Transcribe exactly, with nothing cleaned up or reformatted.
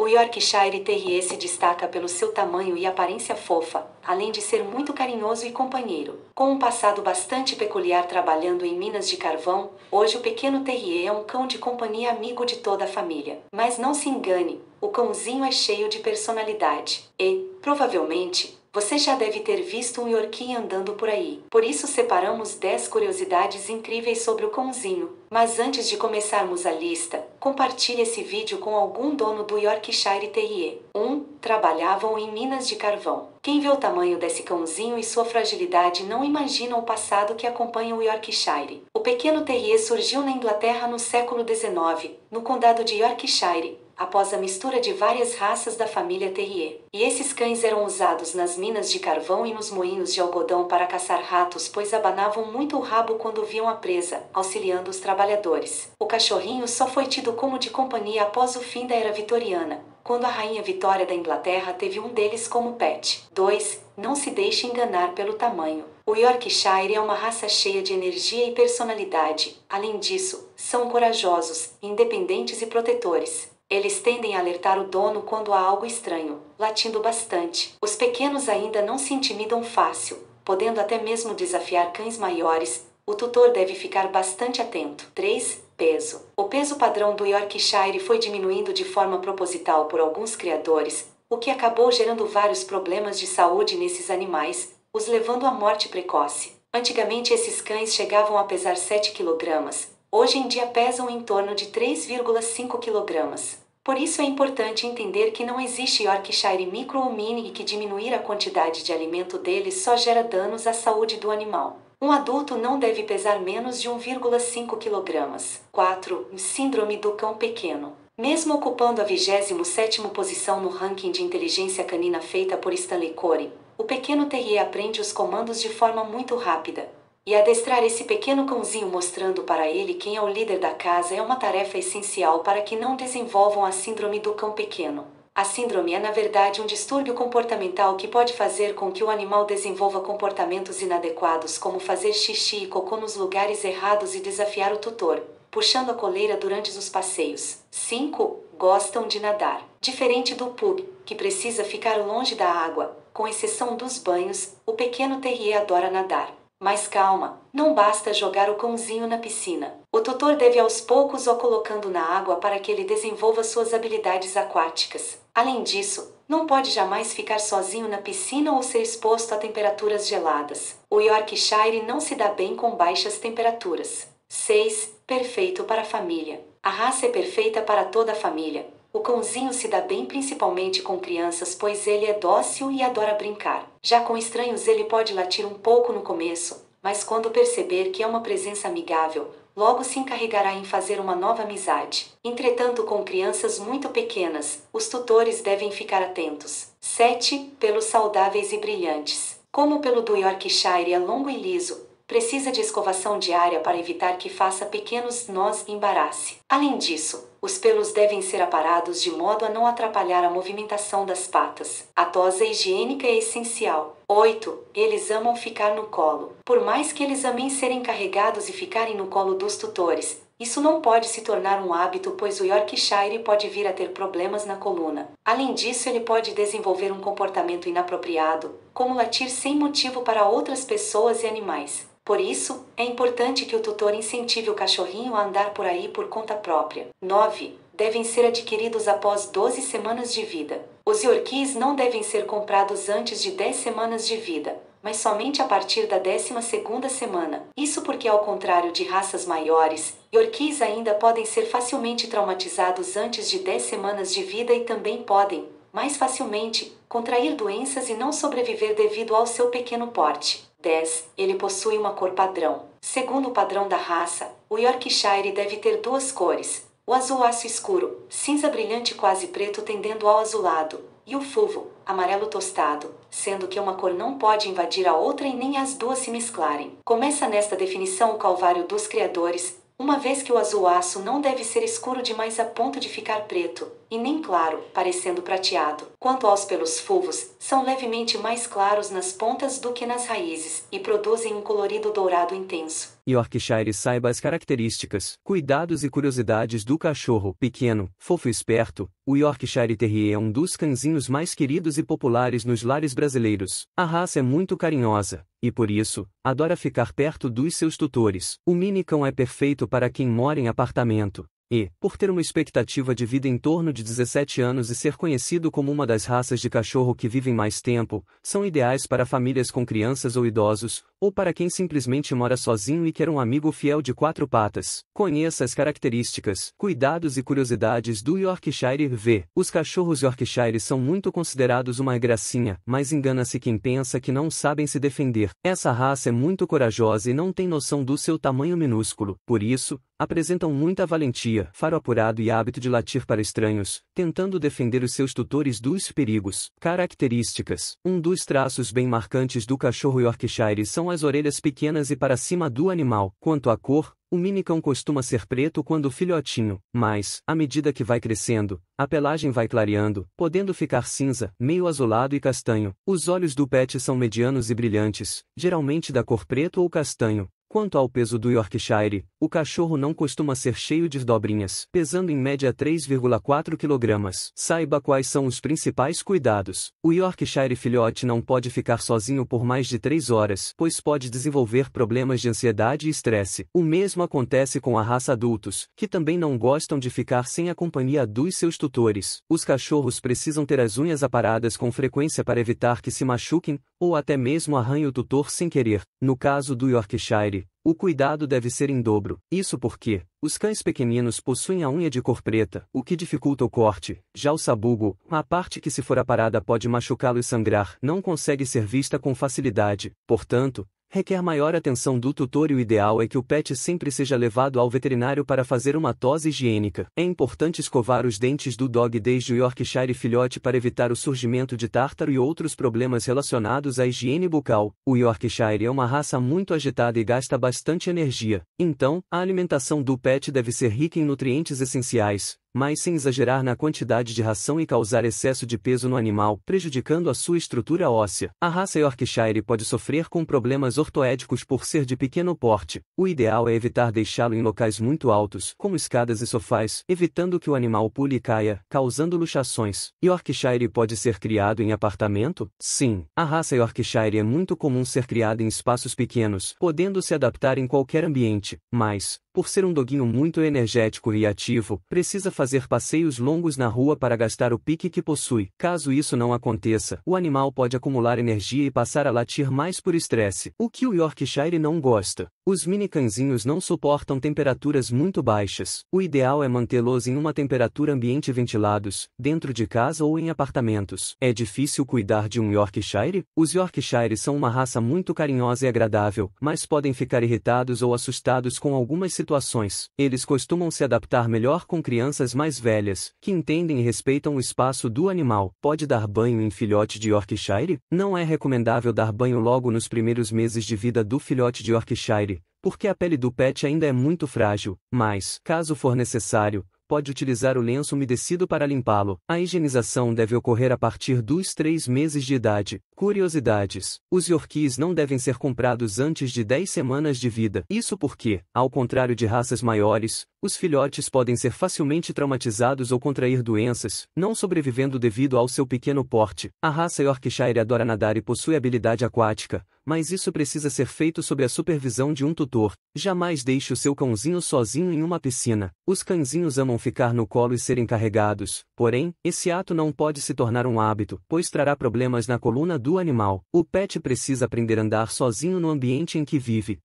Yorkshire Terrier se destaca pelo seu tamanho e aparência fofa, além de ser muito carinhoso e companheiro. Com um passado bastante peculiar trabalhando em minas de carvão, hoje o pequeno Terrier é um cão de companhia amigo de toda a família. Mas não se engane, o cãozinho é cheio de personalidade. E, provavelmente, você já deve ter visto um Yorkie andando por aí. Por isso separamos dez curiosidades incríveis sobre o cãozinho. Mas antes de começarmos a lista, compartilhe esse vídeo com algum dono do Yorkshire Terrier. um. Trabalhavam em minas de carvão. Quem vê o tamanho desse cãozinho e sua fragilidade não imagina o passado que acompanha o Yorkshire. O pequeno Terrier surgiu na Inglaterra no século dezenove, no condado de Yorkshire, após a mistura de várias raças da família Terrier. E esses cães eram usados nas minas de carvão e nos moinhos de algodão para caçar ratos, pois abanavam muito o rabo quando viam a presa, auxiliando os trabalhadores. O cachorrinho só foi tido como de companhia após o fim da era vitoriana, quando a rainha Vitória da Inglaterra teve um deles como pet. dois. Não se deixe enganar pelo tamanho. O Yorkshire é uma raça cheia de energia e personalidade. Além disso, são corajosos, independentes e protetores. Eles tendem a alertar o dono quando há algo estranho, latindo bastante. Os pequenos ainda não se intimidam fácil, podendo até mesmo desafiar cães maiores. O tutor deve ficar bastante atento. três. Peso. O peso padrão do Yorkshire foi diminuindo de forma proposital por alguns criadores, o que acabou gerando vários problemas de saúde nesses animais, os levando à morte precoce. Antigamente esses cães chegavam a pesar sete quilogramas, hoje em dia pesam em torno de três vírgula cinco quilogramas. Por isso é importante entender que não existe Yorkshire micro ou mini e que diminuir a quantidade de alimento deles só gera danos à saúde do animal. Um adulto não deve pesar menos de um vírgula cinco quilogramas. quatro. Síndrome do cão pequeno. Mesmo ocupando a vigésima sétima posição no ranking de inteligência canina feita por Stanley Coren, o pequeno Terrier aprende os comandos de forma muito rápida. E adestrar esse pequeno cãozinho mostrando para ele quem é o líder da casa é uma tarefa essencial para que não desenvolvam a síndrome do cão pequeno. A síndrome é na verdade um distúrbio comportamental que pode fazer com que o animal desenvolva comportamentos inadequados como fazer xixi e cocô nos lugares errados e desafiar o tutor, puxando a coleira durante os passeios. cinco. Gostam de nadar. Diferente do pug, que precisa ficar longe da água, com exceção dos banhos, o pequeno Terrier adora nadar. Mas calma, não basta jogar o cãozinho na piscina. O tutor deve aos poucos o colocando na água para que ele desenvolva suas habilidades aquáticas. Além disso, não pode jamais ficar sozinho na piscina ou ser exposto a temperaturas geladas. O Yorkshire não se dá bem com baixas temperaturas. seis. Perfeito para a família. A raça é perfeita para toda a família. O cãozinho se dá bem principalmente com crianças, pois ele é dócil e adora brincar. Já com estranhos ele pode latir um pouco no começo, mas quando perceber que é uma presença amigável, logo se encarregará em fazer uma nova amizade. Entretanto, com crianças muito pequenas, os tutores devem ficar atentos. sete. Pelos saudáveis e brilhantes. Como o pelo do Yorkshire é longo e liso, precisa de escovação diária para evitar que faça pequenos nós e embarace. Além disso, os pelos devem ser aparados de modo a não atrapalhar a movimentação das patas. A tosa higiênica é essencial. oito. Eles amam ficar no colo. Por mais que eles amem serem carregados e ficarem no colo dos tutores, isso não pode se tornar um hábito, pois o Yorkshire pode vir a ter problemas na coluna. Além disso, ele pode desenvolver um comportamento inapropriado, como latir sem motivo para outras pessoas e animais. Por isso, é importante que o tutor incentive o cachorrinho a andar por aí por conta própria. nove. Devem ser adquiridos após doze semanas de vida. Os Yorkies não devem ser comprados antes de dez semanas de vida, mas somente a partir da décima segunda semana. Isso porque, ao contrário de raças maiores, Yorkies ainda podem ser facilmente traumatizados antes de dez semanas de vida e também podem, mais facilmente, contrair doenças e não sobreviver devido ao seu pequeno porte. dez. Ele possui uma cor padrão. Segundo o padrão da raça, o Yorkshire deve ter duas cores: o azul aço escuro, cinza brilhante quase preto tendendo ao azulado, e o fulvo, amarelo tostado, sendo que uma cor não pode invadir a outra e nem as duas se mesclarem. Começa nesta definição o calvário dos criadores, uma vez que o azul aço não deve ser escuro demais a ponto de ficar preto, e nem claro, parecendo prateado. Quanto aos pelos fulvos, são levemente mais claros nas pontas do que nas raízes, e produzem um colorido dourado intenso. Yorkshire. Saiba as características, cuidados e curiosidades do cachorro. Pequeno, fofo e esperto, o Yorkshire Terrier é um dos cãezinhos mais queridos e populares nos lares brasileiros. A raça é muito carinhosa, e por isso, adora ficar perto dos seus tutores. O mini cão é perfeito para quem mora em apartamento. E, por ter uma expectativa de vida em torno de dezessete anos e ser conhecido como uma das raças de cachorro que vivem mais tempo, são ideais para famílias com crianças ou idosos, ou para quem simplesmente mora sozinho e quer um amigo fiel de quatro patas. Conheça as características, cuidados e curiosidades do Yorkshire V. Os cachorros Yorkshire são muito considerados uma gracinha, mas engana-se quem pensa que não sabem se defender. Essa raça é muito corajosa e não tem noção do seu tamanho minúsculo, por isso, apresentam muita valentia, faro apurado e hábito de latir para estranhos, tentando defender os seus tutores dos perigos. Características: um dos traços bem marcantes do cachorro Yorkshire são as orelhas pequenas e para cima do animal. Quanto à cor, o mini cão costuma ser preto quando filhotinho, mas, à medida que vai crescendo, a pelagem vai clareando, podendo ficar cinza, meio azulado e castanho. Os olhos do pet são medianos e brilhantes, geralmente da cor preto ou castanho. Quanto ao peso do Yorkshire, o cachorro não costuma ser cheio de dobrinhas, pesando em média três vírgula quatro quilogramas. Saiba quais são os principais cuidados. O Yorkshire filhote não pode ficar sozinho por mais de três horas, pois pode desenvolver problemas de ansiedade e estresse. O mesmo acontece com a raça adultos, que também não gostam de ficar sem a companhia dos seus tutores. Os cachorros precisam ter as unhas aparadas com frequência para evitar que se machuquem, ou até mesmo arranhem o tutor sem querer. No caso do Yorkshire, o cuidado deve ser em dobro. Isso porque, os cães pequeninos possuem a unha de cor preta, o que dificulta o corte. Já o sabugo, a parte que se for aparada pode machucá-lo e sangrar, não consegue ser vista com facilidade. Portanto, requer maior atenção do tutor e o ideal é que o pet sempre seja levado ao veterinário para fazer uma tosse higiênica. É importante escovar os dentes do dog desde o Yorkshire filhote para evitar o surgimento de tártaro e outros problemas relacionados à higiene bucal. O Yorkshire é uma raça muito agitada e gasta bastante energia. Então, a alimentação do pet deve ser rica em nutrientes essenciais, mas sem exagerar na quantidade de ração e causar excesso de peso no animal, prejudicando a sua estrutura óssea. A raça Yorkshire pode sofrer com problemas ortoédicos por ser de pequeno porte. O ideal é evitar deixá-lo em locais muito altos, como escadas e sofás, evitando que o animal pule e caia, causando luxações. Yorkshire pode ser criado em apartamento? Sim, a raça Yorkshire é muito comum ser criada em espaços pequenos, podendo se adaptar em qualquer ambiente, mas, por ser um doguinho muito energético e ativo, precisa fazer passeios longos na rua para gastar o pique que possui. Caso isso não aconteça, o animal pode acumular energia e passar a latir mais por estresse, o que o Yorkshire não gosta. Os mini cãezinhos não suportam temperaturas muito baixas. O ideal é mantê-los em uma temperatura ambiente ventilados, dentro de casa ou em apartamentos. É difícil cuidar de um Yorkshire? Os Yorkshire são uma raça muito carinhosa e agradável, mas podem ficar irritados ou assustados com algumas situações. Eles costumam se adaptar melhor com crianças mais velhas, que entendem e respeitam o espaço do animal. Pode dar banho em filhote de Yorkshire? Não é recomendável dar banho logo nos primeiros meses de vida do filhote de Yorkshire, porque a pele do pet ainda é muito frágil, mas, caso for necessário, pode utilizar o lenço umedecido para limpá-lo. A higienização deve ocorrer a partir dos três meses de idade. Curiosidades: os Yorkies não devem ser comprados antes de dez semanas de vida. Isso porque, ao contrário de raças maiores, os filhotes podem ser facilmente traumatizados ou contrair doenças, não sobrevivendo devido ao seu pequeno porte. A raça Yorkshire adora nadar e possui habilidade aquática, mas isso precisa ser feito sob a supervisão de um tutor. Jamais deixe o seu cãozinho sozinho em uma piscina. Os cãezinhos amam ficar no colo e serem carregados, porém, esse ato não pode se tornar um hábito, pois trará problemas na coluna do animal. O pet precisa aprender a andar sozinho no ambiente em que vive.